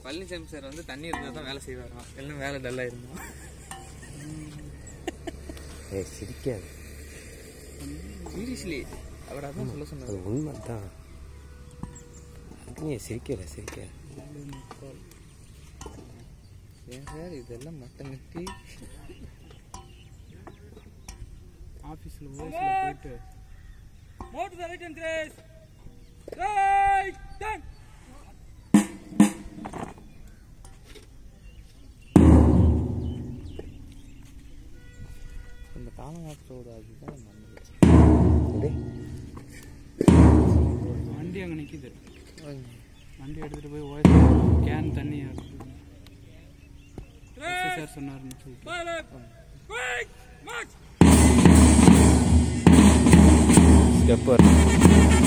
Palaniswami sir வந்து தண்ணி இருந்தால் தான் வேலை செய்வாராம், எல்லாம் வேலை டல்லாக இருந்தோம். சிரிக்காது சீரியஸ்லி அவர் அதான் சொல்ல சொன்னார். அது உண்மை தான். நீ சிரிக்கல ஏன் சார் இதெல்லாம் மட்டம் கட்டி ஆஃபீஸில் போயிட்டு மோட் த ரைட் அண்ட் கிரேஸ் ரைட் டன் இந்த காலமாற்றோட அதுதான் மறந்துச்சு. வண்டி அங்கே நிற்கிது, வண்டி எடுத்துகிட்டு போய் ஓய்ஸ் கேன் தண்ணி சார் சொன்னார்னு சொல்லிட்டு